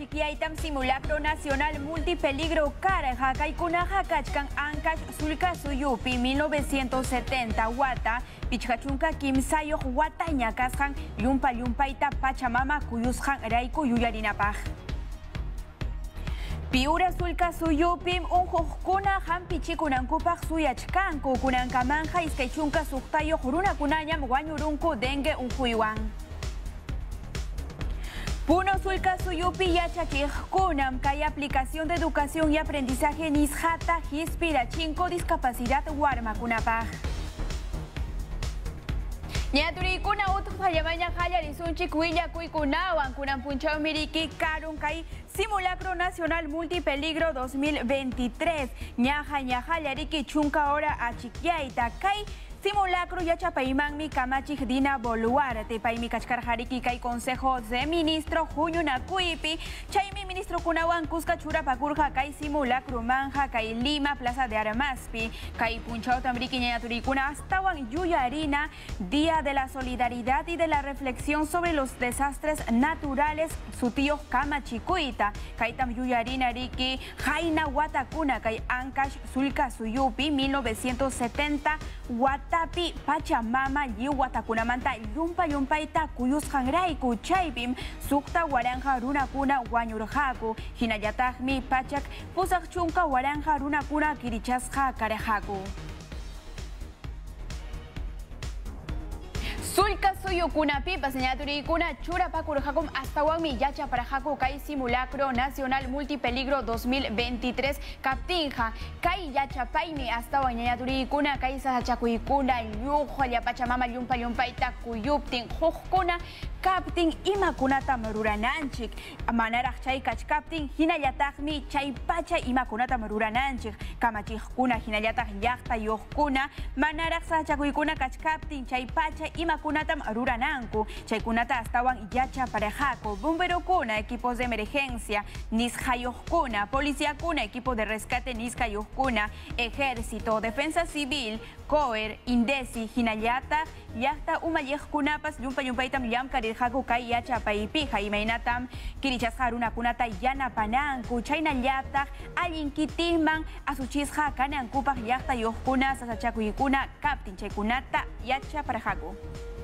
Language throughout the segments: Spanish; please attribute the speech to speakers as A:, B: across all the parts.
A: achiquiaitam simulacro nacional multipeligro Caraja, Kaikunaja Kachkan Ancash Sulca Suyupi 1970 Wata, Pichachunka Kimsayo Wata Ñakasjan, Yumpa Yumpaita Pachamama Kuyusjan Raiku Yuyarinapaj. Piura sulka suyupim unjujkuna hampichi kunankupaj suyachkanku kunankamanja iskaychunka suktayo juruna kunayam guanyurunku dengue unjuywan. Puno sulka suyupi yachachijkunam kay aplicación de educación y aprendizaje nisjata hispirachinko discapacidad warmakunapaj. Ñaturikuna utupayamaña hayarisunchik willakuikunawan kunan punchaw miriki karun kay Simulacro Nacional Multipeligro 2023. Ñaja yariki chunka hora achiquiaita kay simulacro yachapaymanmi kamachik dina boluarte paymi kachkarjariki kay Consejo de Ministro junio nakuipi chaymi ministro kunawan kuska churapakurja kay simulacro manja kay Lima Plaza de Armaspi kay punchaw tambriki ñaturikuna astawan yuyarina Día de la Solidaridad y de la Reflexión sobre los Desastres Naturales su tío kamachikuita kay tam yuyarina riki jaina watakuna kay Ancash Sulca Suyupi 1970 Watapi Pachamama Yiwatakunamanta Yumpa Yumpaita Kuyusjanraiku Chaipim Sukta Waranja Runakuna Wanyurjaku Hinayatagmi Pachak Pusakchunka Waranja Runakuna Kirichasja Karejaku. Sulka suyukunapipa señaturikuna churapakurjakum hasta wami yacha para jaku kay simulacro nacional multipeligro 2023 kaptinja kay yacha paimi hasta wañaturikuna kay sachakuikuna yujo ya pachamama yumpa yumpaita kuyuptin jujkuna kaptin imakunata marurananchik manaraj chay kachkaptin hinallatagmi chay pacha imakunata marurananchik kamachijkuna hinallataj llaqta yuqkuna manaraj sachakuikuna kachkaptin chay pacha imakunatam rurananku chaykunata astawan yacha parejaku bomberokuna equipos de emergencia nisjayuqkuna policíakuna equipo de rescate nisjayuqkuna ejército defensa civil COER INDECI hinallataj llaqta umalliqkunapas yumpa yumpaytam llamkarirjaku kay yacha paypiqa imaynatam kirichasqa runakunata yanapananku chaynallataj allinkitihman asuchisqa kanankupaq llaqta yuqkuna sasachakuykuna kaptin chaykunata yacha parejaku.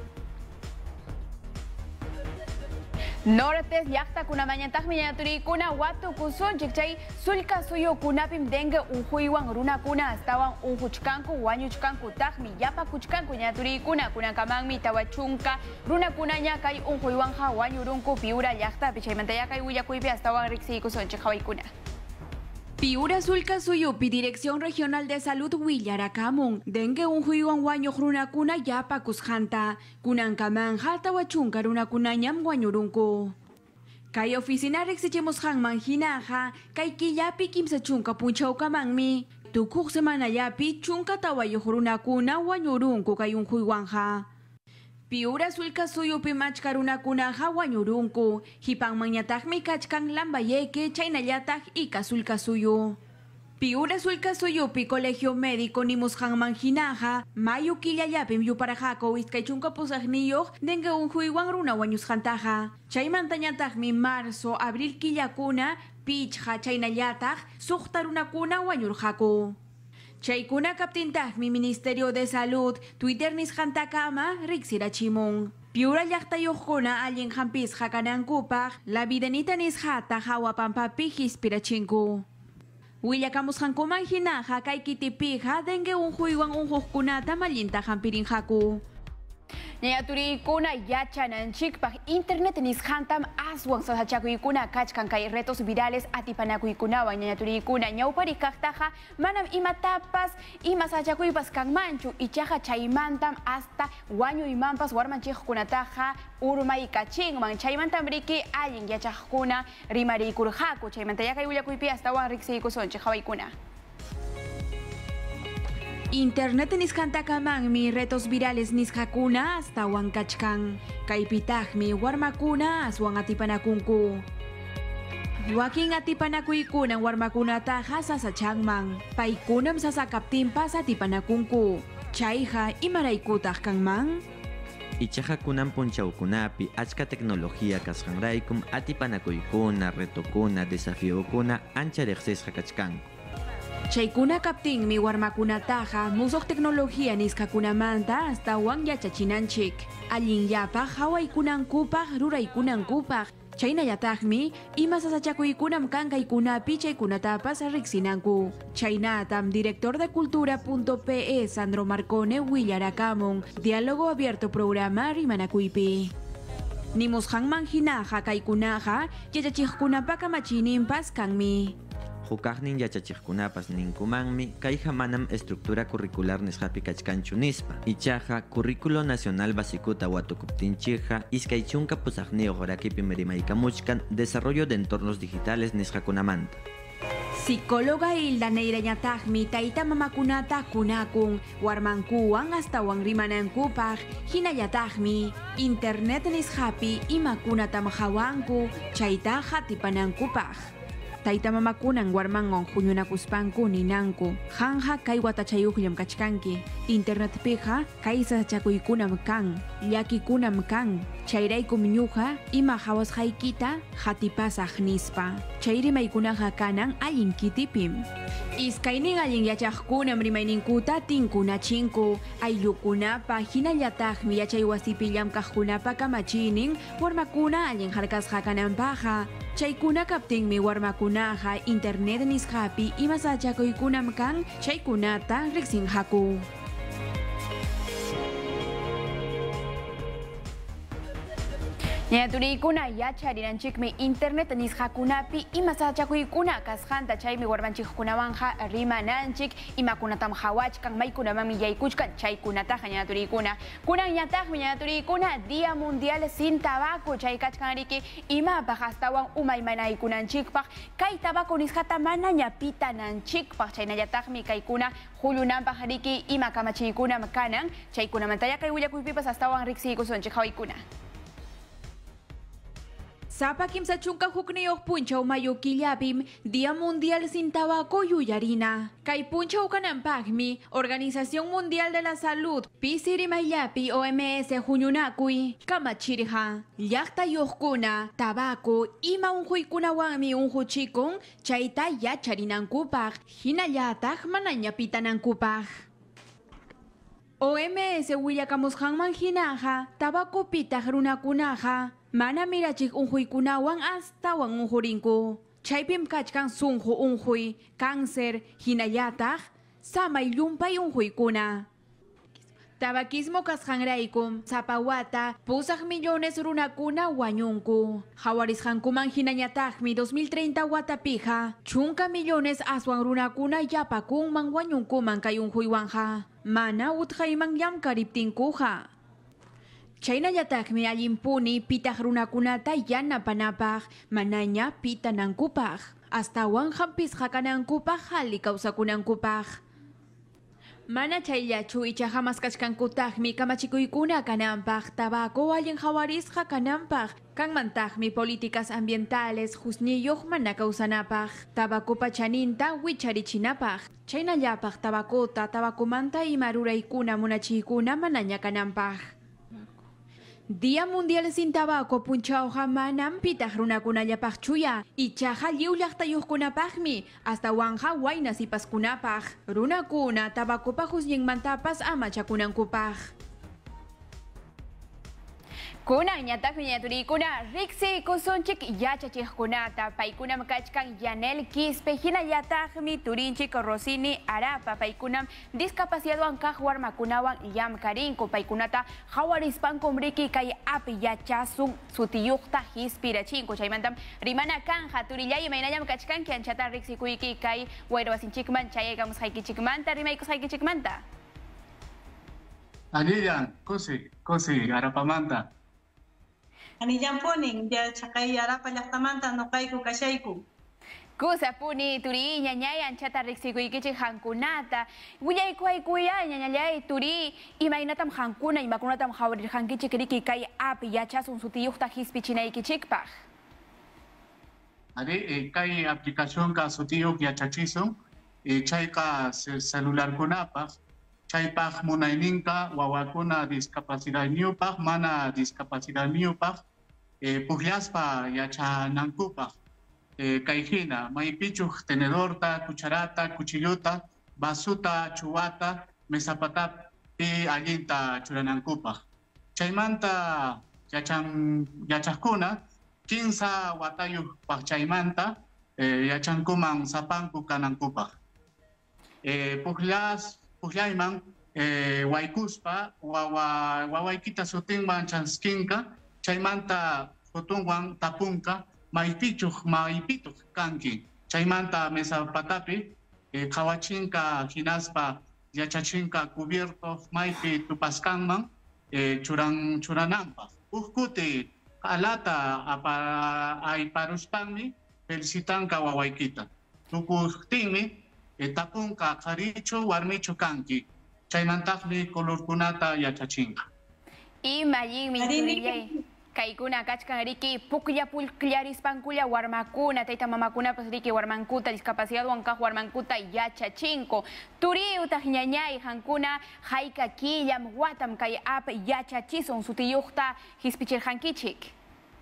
A: Nortes llaqta kunamañataqmi ñaturikuna watu kusunchik chay sulka suyukunapim dengue unjuywan runakuna astawan unjuchkanku wañuchkanku taqmi yapakuchkanku ñaturikuna kunankamanmi tawachunka runakunaña kay unjuywanja wañurunku Piura llaqtapi chaymantalla kay willakuypi astawan riqsiykusunchik hawaykuna. Piura Sulca Suyupi, Dirección Regional de Salud Willarakamun, dengue unjuywan wañuq runakuna yapakusjanta, kunankaman haltawachunka runakunañam wañurunku. Kay oficina riqsichimusqanman hinaqa, kay killapi kimsa chunka punchawkamanmi, tukuq semanallapi chunka tawayuq runakuna wañurunku kay unjuywanja. Piura Sulca Suyupi machka runakunaqa wañurunku, hipanmanñataqmi kachkan lambayeke chaynallataq ika Sulca Suyu. Piura Sulca Suyupi Colegio Médico nimusqanman hinaqa, mayu killallapim yuparajako iskay chunka pusaqniyuq dengue unjuywan runa wañusqantaqa. Chaymantañataqmi marzo, abril killakuna, pichqa chaynallataq suqta runakuna wañurqaku. Chaykuna kaptintajmi Ministerio de Salud Twitter nisqantakama riqsirachimun. Piura llaqtayuqkuna allin hampisqa kanankupaq la videnita nisqata hawapampapi hispirachinku. Willakamusqankuman hinaqa kay kitipija dengue unjuywan unjuqkunata mallinta hampirinjaku. Ñaturikuna yachananchikpaq internet nisqantam aswan sasachakuykuna kachkan kay retos virales atipanakuykunawan ñaturikuna ñawparikaqtaqa manam imatapas ima sachakuypas kanmanchu ichaqa chaymantam hasta wañuymanpas warmanchikkunataqa urmaykachinman chaymantam riki allin yachaqkuna rimarikurqaku chaymantalla kay willakuypi astawan riqsiykusunchik hawaykuna. Internet nisqantakamanmi retos virales nisqakuna astawan kachkan. Kaypitaqmi warmakuna aswan atipanakunku. Wakin atipanakuykunan warmakunataqa sasachanman. Paykunam sasakaptinpas atipanakunku. Chayqa imaraykutaq kanman?
B: Ichaqa kunan punchawkunapi achka tecnología kasqanraykum atipanakuykuna, retokuna, desafiokuna ancha riqsisqa kachkanku.
A: Chaykuna kaptinmi warmakunataqa musuq tecnología niskakunamanta astawan yachachinanchik. Allinyapaq hawaykunankupaq ruraykunankupaq. Chaynallataqmi ima sasachakuykunam kankaykunapi chaykunatapas riqsinanku. Chaynatam director de cultura.pe Sandro Marcone willarakamun diálogo abierto programa rimanakuypi. Nimusqanman hinaqa kaykunaqa yachachiqkunapa kamachininpas kanmi.
B: Hukaqnin yachachiqkunapas ninkumanmi kayqa manam estructura curricular nisqapi kachkanchu nispa. Ichaqa currículo nacional basikuta watukuptinchikqa iskay chunka pusaqniyuq rakipim rimaykamuchkan desarrollo de entornos digitales nisqakunamanta.
A: Psicóloga Hilda Neirañataqmi tayta mamakunata kunakun warmankuwan astawan rimanankupaq hinallataqmi internet nisqapi imakunatam hawanku chayta hatipanankupaq. Tayta mamakunan warmangon huñunakuspanku ninanku hanja kay watachayuqllam kachkanki internet pija kay sasachakuykunam kan llakikunam kan chayraykum ñuqa ima hawasqaykita hatipasaq nispa chay rimaykunaqa kanan allin kitipim. Iskaynin allin yachaqkunam rimayninkuta tinkunachinku ayllukunapa hinallataqmi yachay wasipillam kaqkunapa kamachinin warmakuna allin harkasqa kananpaqa. Chaykuna kaptinmi warmakunaqa internet nisqapi ima sachakuykunam kan chaykunata riqsinhaku. Ñaturikuna yacharinanchikmi internet nisqakunapi ima sachakuykuna kasqanta chaymi warmanchikkunawanja rimananchik imakunatam hawachkan maykunamanmi yaykuchkan chaykunataqa ñaturikuna. Kunan ñataqmi ñaturikuna Día Mundial Sin Tabaco chay kachkanriki imapaq astawan umaymanaykunanchikpaq kay tabaco nisqata mana ñapitananchikpaq chaynallataqmi kaykuna hullunanpaq riki ima kamachiykunam kanan chaykunamantaya kay willakuypipas astawan riqsiykusunchik hawaykuna. Sapa kimsa chunka hukniyuq punchaw mayu killapim Día Mundial Sin Tabaco yuyarina. Kay punchaw kananpaqmi Organización Mundial de la Salud pisirimayllapi OMS huñunakuy kamachirqa. Llaqtayuqkuna tabaco ima unquykunawanmi unquchikun chayta yacharinankupaq hinallataq mana ñapitanankupaq. OMS willakamusqanman hinaqa tabacopitaq runakunaqa mana mirachik unquykunawan astawan unqurinku. Chaypim kachkan sunqu unquy, cáncer, hinallataq samay llumpay unquykuna. Tabaquismo kasqanraykum sapawata pusaq millones runakuna wañunku. Hawarisqankuman hinañataqmi 2030 watapija chunka millones aswan runakuna yapakunman wañunkuman kay unquywanja. Mana utqayman llamkariptinkuqa. Chaynallataqmi allimpuni pitaq runakunata yanapanapaq manaña pitanankupaq astawan hampisqa kanankupaq hali kawsakunankupaq. Mana chayllachu ichaqa maskachkankutaqmi kamachikuykuna kananpaq tabaco allin hawarisqa kananpaq kanmantaqmi políticas ambientales husniyuq mana kawsanapaq tabacopa chaninta wicharichinapaq chaynallapaq tabacota tabacomanta ima ruraykuna munachiykuna manaña kananpaq. Día Mundial Sin Tabaco punchawqa manam pitaq runakunallapaq chuya ichaqa lliw llaqtayuqkunapaqmi astawanja wayna sipaskunapaq runakuna tabacopa husñinmantapas ama chakunankupaq. Kunan ñataqmi ñaturikuna riqsiykusunchik yachachiqkunata paykunam kachkan Yanel Quispe hinallataqmi turinchik Rosini Arapa paykunam discapacidadwan kaq warmakunawan llamkarinku paykunata hawarispankum riki kay api yachasun sutiyuqta hispirachinku chaymantam rimana kanja turillay imaynallam kachkanki anchata riqsikuyki kay wayrawasinchikman chayaykamusqaykichikmanta rimaykusqaykichikmanta.
C: Anillan, kusi Arapamanta.
D: Anillan punin, ya chakay Arapa llaqtamanta nuqayku kashayku.
A: Kusapuni turi ñañay anchata riqsikuykichik hankunata willaykuaykuya ñañallay turi imaynatam hankuna imakunatam hawarirqankichik riki kay api yachasun sutiyuqta hispichinaykichikpaq.
C: Ari kay aplicación ka sutiyuq yachachisun chayqa celular kunapaq chaypaq munayninqa wawakuna discapacidad ñupaq, mana discapacidad ñupaq, puqllaspa yachanankupaq. Kayhina, maypichuq tenedorta, cucharata, cuchilluta, basuta, chuwata, mesapatapi allinta churanankupaq. Chaymanta yachaqkuna, 15 watayuqpaq chaymanta, yachankuman sapanku kanankupaq. Puqllayman waykuspa, wawaykita sutinman chanskinka, chaymanta futunwan tapunka, maypituq kanki. Chaymanta mesapatapi, qhawachinka hinaspa, yachachinka cubierto maypi tupaskanman, churananpaq. Uhkuti alata ayparuspanmi, felicitanka wawaykita. Tukuqtinmi, tapunka qharichu warmichu kanki. Chaymantaqmi colorkunata yachachinka.
A: Imayinmi turillay kaykuna kachkan riki pukllarispankulla warmakuna tayta mamakunapas riki warmankuta discapacidadwan kaq warmankuta yachachinko. Turiutaq ñañay hankuna hayka killam watam kay yachachisun sutiyuqta hispichirqankichik.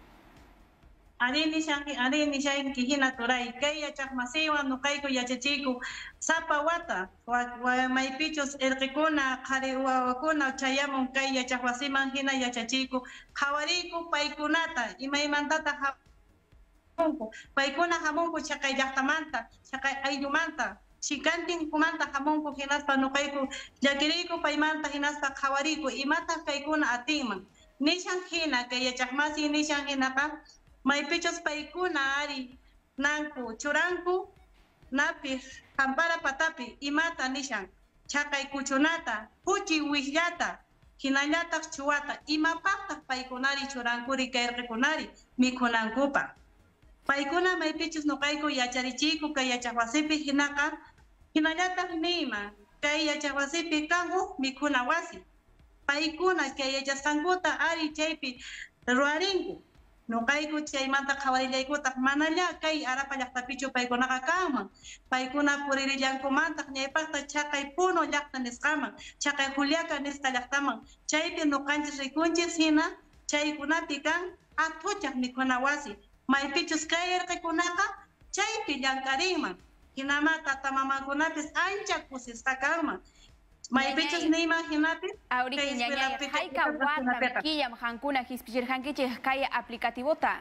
D: Arini shan kijina turay kay yachaqmasiwan nuqayku yachachiku sapa wata maypichus irqikuna qhari wawakuna chayamun kay yachaqwasiman hina yachachiku qhawariku paykunata imaymantata hamunku paykuna hamunku chaqay llaqtamanta chaqay ayllumanta chikantinkumanta hamunku hinaspa nuqayku llakiriyku paymanta hinaspa qhawariku imata kaykuna atinman nishan hina kay yachaqmasi nishan hinaqa maypichos paykuna ari nanku churanku napi hampara patapi imata nishan chaqay kuchunata puchi wishllata hinallataq chuwata imapaqtaq paykunari churankuri kay irqikunari mikhunankupa paykuna maypichos nuqayku yacharichiyku kay yachaqwasipi hinaqa hinallataq niyman kay yachaqwasipi kanku mikhuna wasi paykuna kay yachasqankuta ari chaypi ruwarinku nuqayku chaymanta qhawarillaykutaq manalla kay arapa llaqtapichu paykunaqa kanman paykuna puririllankumantaq ñaypaqta chaqay puno llaqta nisqaman chaqay Juliaca nisqa llaqtaman chaypi nuqanchis rikunchis hina chaykunapi kan atuchaq mikhuna wasi maypichus kay irqikunaqa chaypi llankarinman hinama tatamamakunapis ancha kusisqa kanman maypichus niyman hinapi
A: Auriki ñañay hayka wata killam hankuna hispichirqankichik kay aplicativota.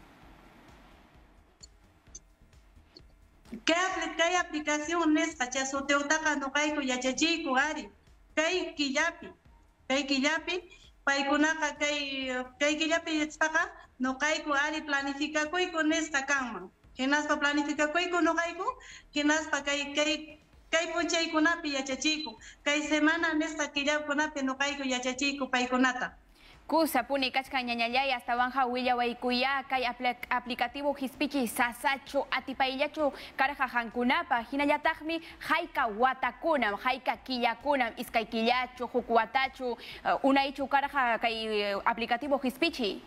D: Kay aplicación nisqa chay sutiutaqa nuqayku yachachiyku ari kay killapi paykunaqa kay killapi yachaspaqa nuqayku ari planificakuyku nisqa kanman hinaspa planificakuyku nuqayku hinaspa kay punchaykunapi yachachiyku kay semana nisqa killawkunapi nuqayku yachachiyku paykunata
A: Kusapuni kachkan ñañallay astawanja willawaykuya kay aplicativo hispichi sasachu atipayllachu karqa hankunapa hinallataqmi hayka watakunam hayka killakunam iskay killachu huk watachu unaychu karqa kay aplicativo hispichi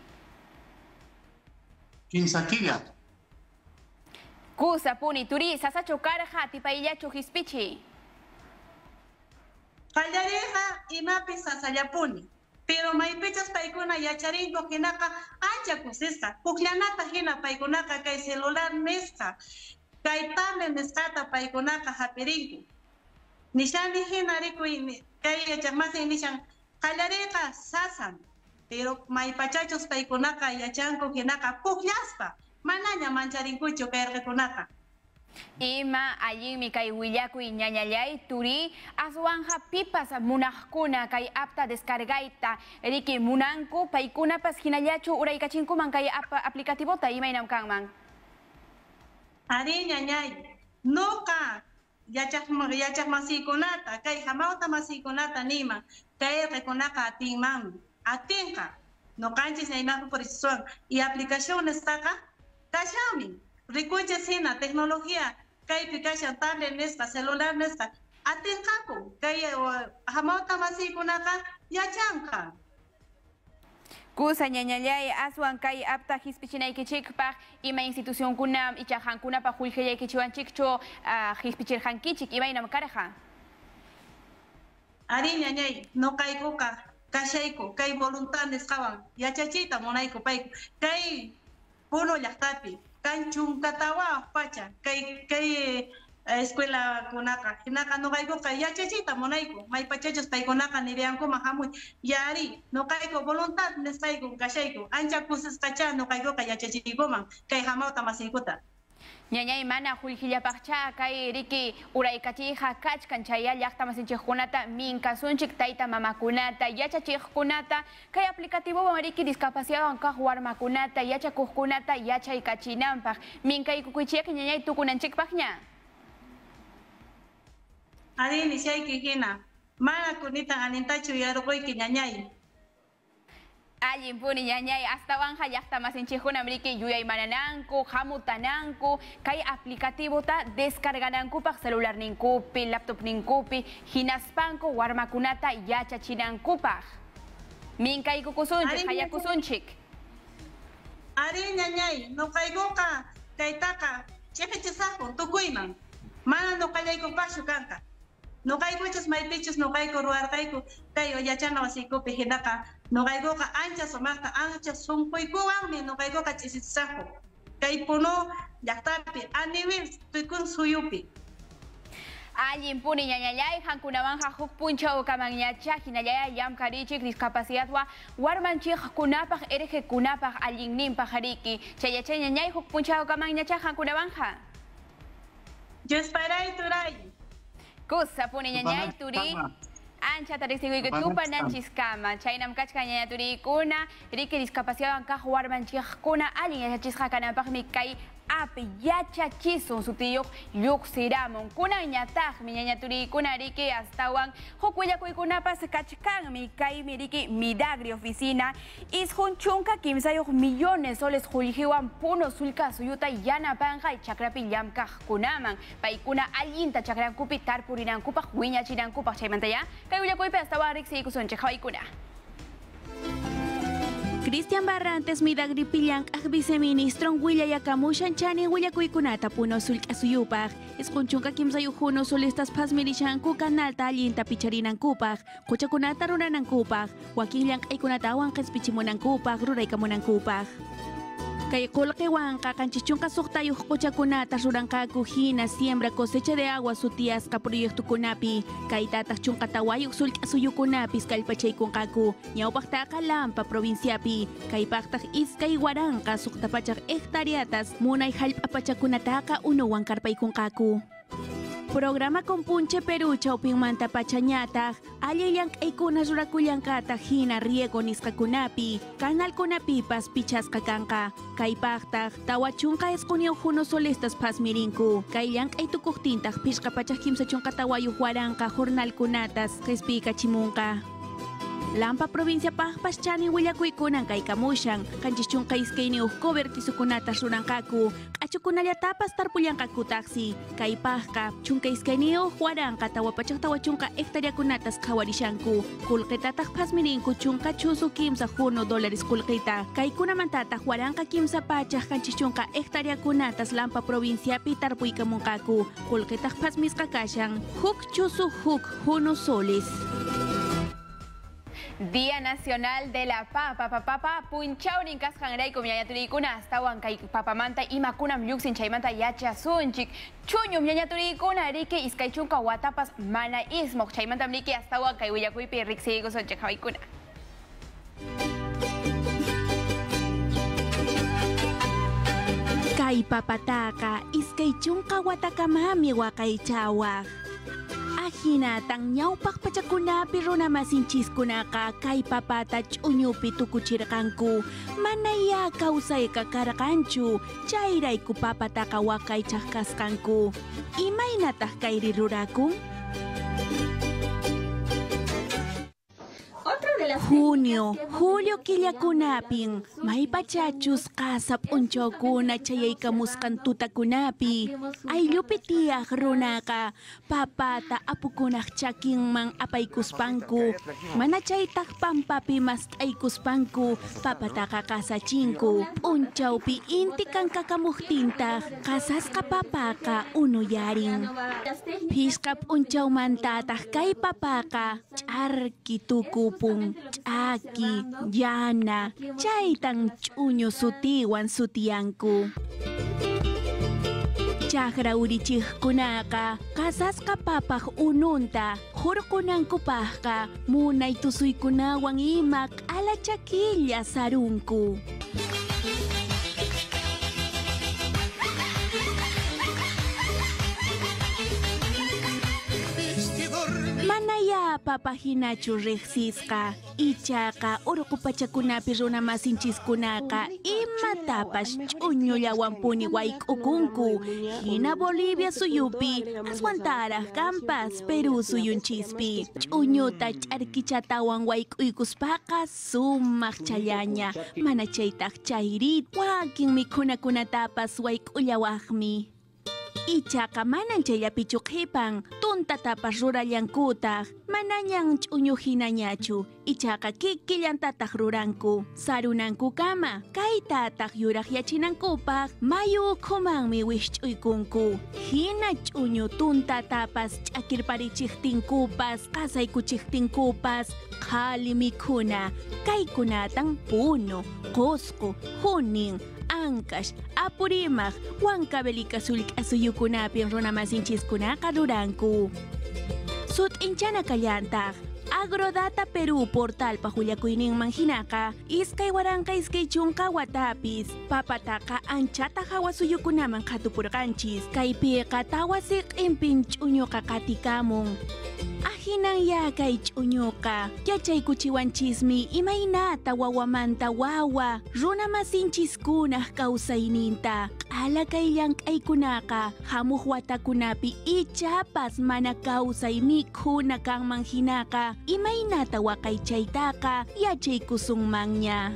C: 15 killa.
A: Kusapuni turi sasachu karqa atipayllachu hispichi
D: qallariqa imapi sasallapuni pero maypichas paykuna yacharinku hinaqa ancha kusisqa pukllanata hina paykunaqa kay celular nisqa kay tablet nisqata paykunaqa hapirinku nishani hina rikuy kay yachaqmasi nishan qallariqa sasan pero maypachachus paykunaqa yachanku hinaqa puklaspa manaña mancharinkuchu kay irqikunaqa
A: Ima allinmi kay willakuy ñañallay turi aswanja pipas munaqkuna kay apta descargayta riki munanku paykunapas hinallachu uraykachinkuman kay aplicativota imaynam kanman
D: Ari ñañay nuqa yachaqmasiykunata kay hamawta masiykunata nima kay irqikunaqa atinqa nuqanchis ñaymanqa purisuwan y aplicacionestaqa kashami rikunchis hina tecnología kaypi kashan tablet nisqa celular nisqa atinqaku kay hamawta masiykunaqa yachanqa
A: Kusa ñañallay aswan kay apta hispichinaykichikpaq ima institucionkuna ichajankunapaq qullqillaykichiwanchikchu hispichirqankichik imaynam karqa
D: Ari ñañay, no caigo kashayko, kay voluntad nisqawan, yachachita munayko payku, kay puno llaqtapi, kanchun katawa pacha, kay escuela kunaka, hinaka no caigo kay yachachita munayko, may pachachos paykunaka nirianko mahamuy, yari, no caigo voluntad nisqayko, kashayko, ancha kusas kacha no caigo kay yachachikoman, kay hamauta masikuta.
A: Ñañay mana Julkillapaqcha kay riki uraykachija kachkan chaya llaqta masinchikkunata minkasunchik tayta mamakunata yachachiqkunata kay aplicativowan riki discapacidadwan kaq warmakunata yachakuqkunata yachaykachinanpaq minkaykukuchiyaq ñañay tukunanchikpaqña.
D: Ari nishayki hina mana kunita anintachu yarquyki ñañay.
A: Allin puni ñañay astawanja llaqta masinchikuna mriki yuyay manananku, hamutananku, kay aplicativota descarganankupaq celular ninkupi, laptop ninkupi, hinaspanku warmakunata yachachinankupaq. Minkaykukusunchik, hayakusunchik.
D: Ari ñañay, no kaykuqa kaytaqa chiqichisaqku tukuyman. Mana no qallaykupaqchu kanqa. No kaykuchus maypichus no kayku ruwarqayku kay yachana wasikupi hinaqa no kaykuqa ancha sumaqta ancha sunquykuwanmi no kaykuqa chisisaqku kay puno llaqtapi a nivel tuykun suyupi.
A: Allin puni ñañallay hankunamanja huk punchaw kamanñacha hinallaya llamkarichik discapacidadwa warmanchikkunapaq erejekunapaq allinninpaq riki chayachay ñañay huk punchaw kamanñacha hankunamanja.
D: Yo esperay turay.
A: Kusa puni ñañay turi ancha tarisiguy tupananchiskama chaynam kachka ñaña turikuna riki discapacidad kaq warmanchikuna allin yachachisqa kananpaqmi kay api yachachisun sutiyuq lluqsiramun kunan ñataqmi ñaña turikuna riki astawan huk willakuykunapas kachkanmi kaymi riki Midagri oficina ishun chunka kimsayuq millones soles qullqiwan puno sulka suyuta yanapanqa chakrapi llamkaqkunaman paykuna allinta chakrankupi tarpurinankupaq wiñachinankupaq chaymantaya kay willakuypi astawan riqsiykusunchik hawaykuna.
E: Cristian Barrantes Midagri pillank viceministro Willakamushan chani willakuykunata puno sulka suyupaq isqunchunka kimsayuq solistas pasmirishanku kanalta allinta picharinankupaq quchakunata runanankupaq wakin llank'aykunatawan qhispichimunankupaq ruraykamunankupaq. Kay qullqiwanqa kanchichunqa suqtayuq quchakunata ruranqaku hina siembra cosecha de agua sutiasqa proyectokunapi kaytataq chunqatawayuq sulka suyukunapis kallpachaykunqaku ñawpaqtaqa Lampa provinciapi kaypaqtaq iskay waranqa suqtapachaq hectareatas munay hallp'apachakunataqa unuwan karpaykunqaku. Programa Compunche Perú chawpinmanta pachañataq alli llank'aykuna rurakullankata hina riego nisqakunapi kanalkunapipas pichasqa kanqa kaypaqtaq tawachunqa isquniyuq solistas pasmirinku kay llank'ay tukuqtintaq pichqa pachaq kimsa chunqa tawayuq waranqa jornalkunatas qhispiykachimunqa. Lampa provincia paqpas chani willakuykunan kaykamushan kanchis chunqa iskayniyuq cobertisukunata ruranqaku q'achukunallatapas tarpullanqakutaqsi kaypaqqa chunqa iskayniyuq waranqa tawapachaq tawachunqa hectareakunatas qhawarishanku qullqitataq pasmirinku chunqa chusu kimsa $1 qullqita kaykunamantataq waranqa kimsa pachaq kanchis chunqa hectareakunatas Lampa provinciapi tarpuykamunqaku qullqitaq pasmisqa kashan huk chusu huk $1.
A: Día Nacional de la Papa, papa, punchaurin kasqanraykum ñañaturikuna astawan kay papamanta imakunam lluqsin chaymanta yachasunchik. Chuñum ñañaturikuna riki iskay chunka watapas mana ismoq chaymanta riki astawan kay willakuypi riqsiykusunchik hawaykuna.
E: Kay papataqa iskay chunka watakamami waqaychawaq. Hinatang ñawpaq pachakunapi runamasinchikkunaqa kay papata ch'uñupi tukuchirqanku manaya kawsayqa karqanchu chayrayku papataqa waqaychaq kasqanku imaynataq kayri rurakun?
F: Otro de
E: Junio, julio killakunapin, may pachachus kasap unchokuna chayaykamuskan tutakunapi. Ayllupitiaj runaka, papata apukunaj chakinman apaykuspanku. Manachaytaj pampapi mas aykuspanku, papataka kasachinku. Unchawpi inti kan kakamuhtintaj, kasaska papaka unuyarin. Piskap unchawmantataj kay papaka, charki tukupun, chaki, yana, chaytan ch'uñu sutiwan sutiyanku. Chakra urichijkunaka, kasaska papaj ununta, hurkunankupajka, munay tusuykunawan imak alachakilla sarunku. Manaya papahinachu riqsisqa, ichaqa urqupachakunapi runamasinchikkunaka imatapas ch'uñullawanpuni wayk'ukunku. Hina Bolivia suyupi, aswantaraq kampas Peru suyunchispi. Ch'uñuta ch'arkichatawan wayk'uykuspaqa sumaq challaña, mana chaytaq chayrit, wakin mikhunakunatapas wayk'ullawaqmi. Ichaqa manan chayllapichu qhipan, tuntatapas rurallankutaj, manañan ch'uñu hinañachu, ichaqa kikillantataq ruranku, sarunanku kama, kaytataq yuraq yachinankupaq, mayu ukhumanmi wisch'uykunku. Hina ch'uñu tuntatapas ch'akirparichiqtinkupas, qasaykuchiqtinkupas, qhali mikhuna, kaykunatan puno, qusqu, junin, Ancash, Apurimaj, Huancavelica Sulcasuyukunapin runamasinchikkunaqa ruranku. Sut inchana kallantaj, Agrodata Perú portalpa hullakuyninman hinaqa, iskay waranqa iskay chunqa watapis, papataqa anchata hawasuyukunaman qhatupurqanchis, kaypiqa tawasiq impin ch'uñuqa qatikamun. Ahinan yakay ch'uñuqa, yachaykuchiwanchismi imaynata wawamanta wawa, runamasinchikkunaq kawsayninta, q'ala kay llank'aykunaqa, hamuq watakunapi ichapas mana kawsay mikhuna kanman hinaqa, imaynata waqaychaytaqa yachaykusunmanña.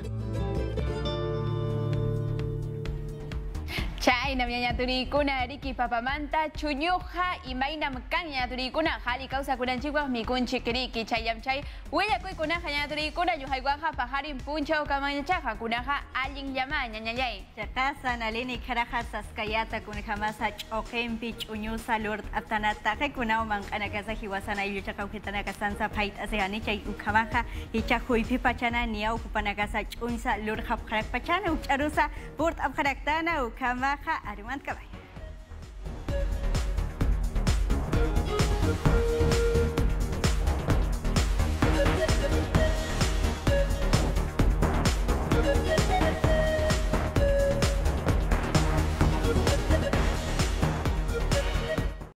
A: Chay ñaturikuna riki papamanta chuñuja imaynam kan ñaturikuna hali causa kunanchikwan mikunchik riki chayam chay willakuykunaqa ñaturikuna yuhaywanqa pajarin punchaw kamañachaqa kunaqa allin llama ñañallay.
F: Chaqasa nalini karaja saskayata kunhamasa ch'oqinpi ch'uñusa lord aptanataqa kunawman q'anakasa hiwasana illuchaqa uhitanaka sansa phayt asihani chay ukhamaqa hicha huypi pachana niya ukupanakasa ch'unsa lord hapqarak pachana ukch'arusa purt apqaraktana ukhamaqa Armand Cabay.